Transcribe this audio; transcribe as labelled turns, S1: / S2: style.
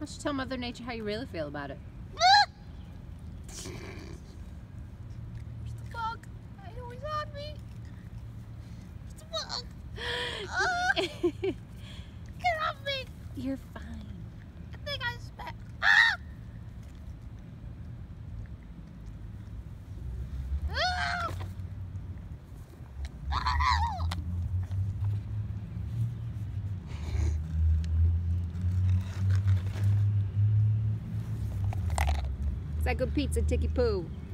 S1: don't you tell Mother Nature how you really feel about it?
S2: Where's the bug? I know he's on me. It's a bug. Get off me.
S1: You're fine.
S2: I think I spit. Ah! Ah!
S1: Is that good pizza, Ticky Poo?